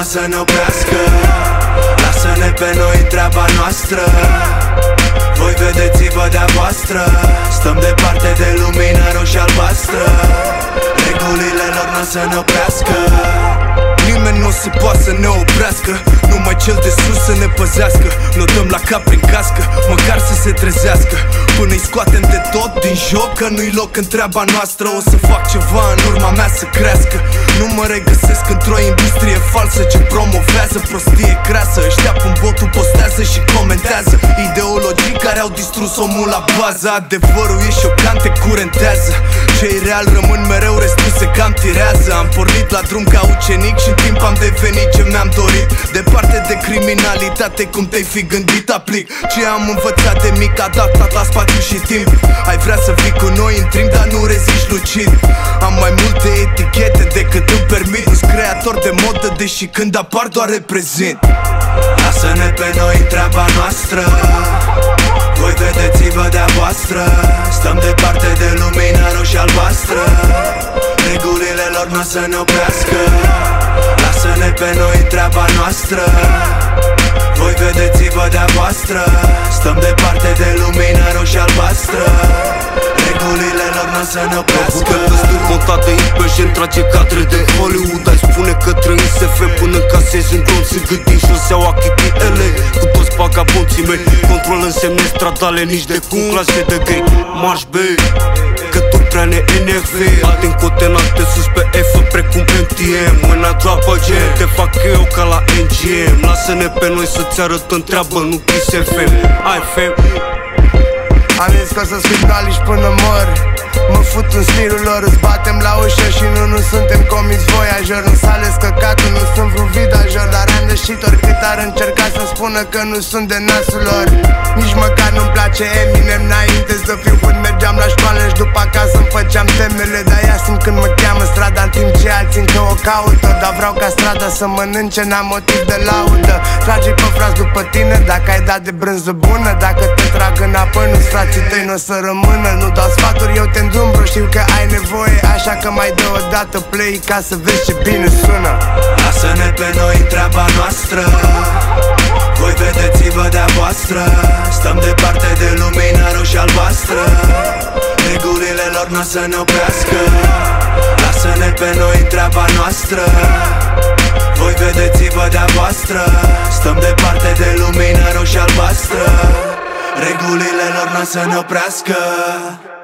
să ne oprească. Lasă-ne pe noi treaba noastră, voi vedeți-vă de-a voastră. Stăm departe de lumina roșie-albastră, regulile lor n-o să ne oprească. Nimeni nu o să poată să ne oprească, numai cel de sus să ne păzească. N-o dăm la cap prin cască, măcar să se trezească, până-i scoatem de tot din joc, că nu-i loc în treaba noastră. O să fac ceva în urma mea să crească. Nu mă regăsesc într-o industrie falsă ce promovează prostie crasă. Ăștia pun botul, postează și comentează ideologii care au distrus omul la bază. Adevărul e șocant, te curentează. Cei real rămân mereu, restul se cam tirează. Am pornit la drum ca ucenic și în timp am devenit ce mi-am dorit. Departe de criminalitate, cum te-ai fi gândit, aplic ce am învățat de mic, adaptat la spațiu și timp. Ai vrea să fii cu noi în trim, dar nu reziști lucid. Am mai multe etichete decât îmi permit. Nu-s creator de modă, deși când apar doar reprezint. Lasă-ne pe noi treaba noastră, voi vedeți-vă de-a voastră. Stăm departe de lumina roșie-albastră, regulile lor n-o să ne oprească. Lasă-ne pe noi treaba noastră, voi vedeți-vă de-a voastră. Stăm departe de lumina roșie-albastră, regulile lor n-o să ne oprească. Bucătăsturi montate IPJ, trage cadre de Hollywood. Ai spune că trăim SF până casezi în glonț. Gândin și-o seau achititele cu toți vagabonții mei. Control însemne stradale, nici de cum clase de gay. Marș B, că tot prea ne enerve. Alte încotenate sus pe F precum MTM. When I drop a jam, te fac eu ca la NGM. Lasă-ne pe noi să-ți arătăm treabă, nu Kiss FM. Ai fem. Am zis că o să scriu calici până mor. Mă fut în stilul lor, îți batem la ușă și nu suntem comiți voiajori. Nu s-a ales căcatul, nu sunt vreun vidajor, dar am deșit oricât ar încerca să spună că nu sunt de nasul lor. Nici măcar nu-mi place Eminem, înainte să fiu când mergeam la școală și după acasă îmi făceam temele. Dar ea simt când mă cheamă strada, în timp ce alții încă o caută. Dar vreau ca strada să mănânce, n-am motiv de laudă. Trage pe frați după tine dacă ai dat de brânză bună. Dacă te trag înapoi, nu-ți frații tăi n-o să rămână. Nu dau sfaturi, eu te îndrumbru, știu că ai nevoie, așa că mai dă o dată play ca să vezi ce bine sună. Lasă-ne pe noi treaba noastră, voi vedeți-vă de-a voastră. Stăm departe de lumina roșie-albastră, regulile lor n-o să ne oprească. Lasă-ne pe noi treaba noastră, voi vedeți-vă de-a voastră. Stăm departe de lumina roșie-albastră, regulile lor n-o să ne oprească.